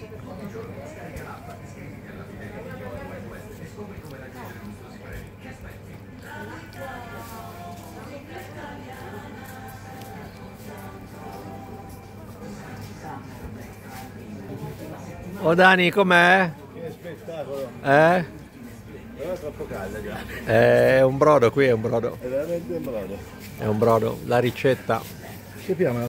Oh Dani, com'è? Che spettacolo! Eh? Però è troppo calda già. È un brodo qui, è un brodo. È veramente un brodo. È un brodo. La ricetta. Che piano?